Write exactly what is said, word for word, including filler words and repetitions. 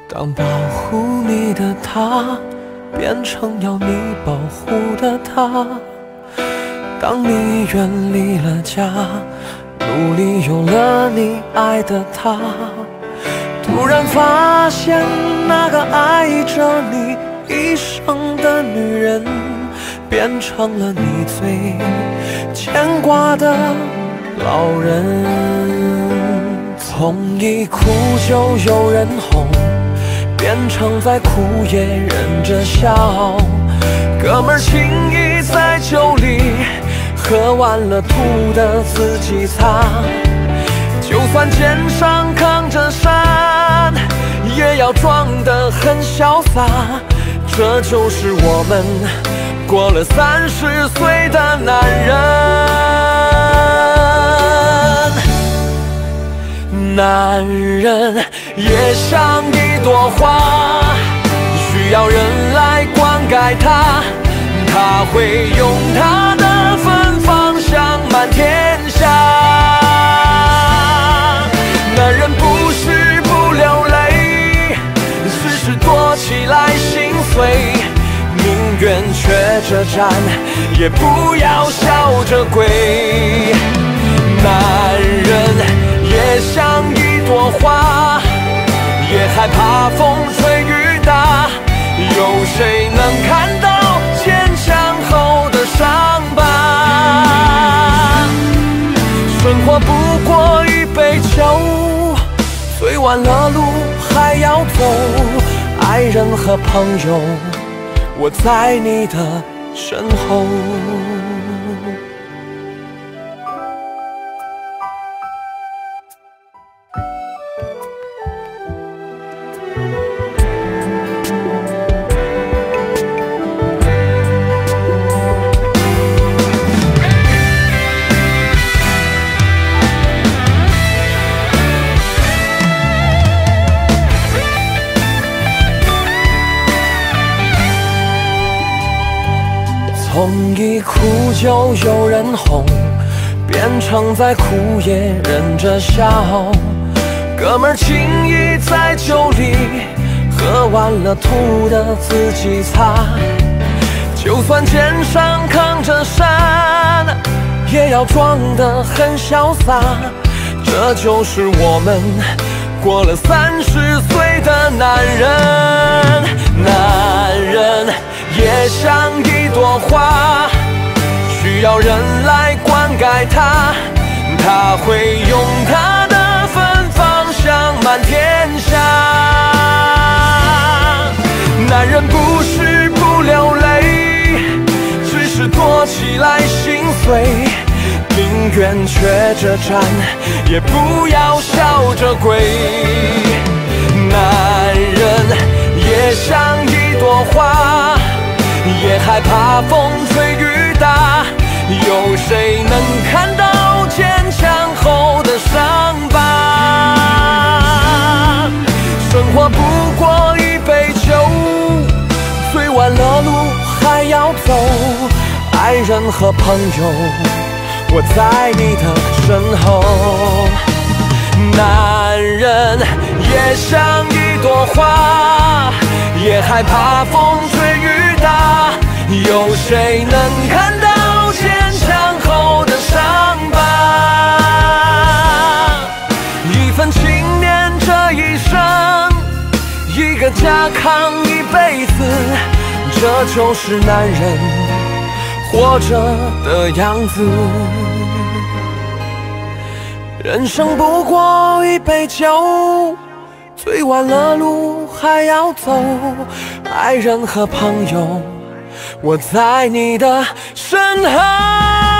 当保护你的他变成要你保护的他，当你远离了家，努力有了你爱的他，突然发现那个爱着你一生的女人变成了你最牵挂的老人。从一哭就有人哄，变成在哭也忍着笑，哥们儿情谊在酒里，喝完了吐的自己擦，就算肩上扛着山，也要装得很潇洒，这就是我们过了三十岁的男人。男人也像一朵花，需要人来灌溉它，他会用他的芬芳香满天下。男人不是不流泪，只是躲起来心碎，宁愿瘸着站，也不要笑着跪。男人也像一朵花，也害怕风吹雨打，有谁能看到坚强后的伤疤？生活不过一杯酒，醉完了路还要走，爱人和朋友，我在你的身后。从一哭就有人哄，变成在哭也忍着笑，哥们儿情谊在酒里，喝完了吐的自己擦，就算肩上扛着山，也要装得很潇洒，这就是我们过了三十岁的男人。男人也像一朵花，需要人来灌溉它，他会用他的芬芳香满天下。男人不是不流泪，只是躲起来心碎，宁愿瘸着站，也不要笑着跪。男人也像一朵花，也害怕风吹雨打，有谁能看到坚强后的伤疤？生活不过一杯酒，醉完了路还要走，爱人和朋友，我在你的身后。男人也像一朵花，也害怕风吹雨打，有谁能看到坚强后的伤疤？一份情念这一生，一个家扛一辈子，这就是男人活着的样子。人生不过一杯酒，醉完了路还要走，爱人和朋友，我在你的身后。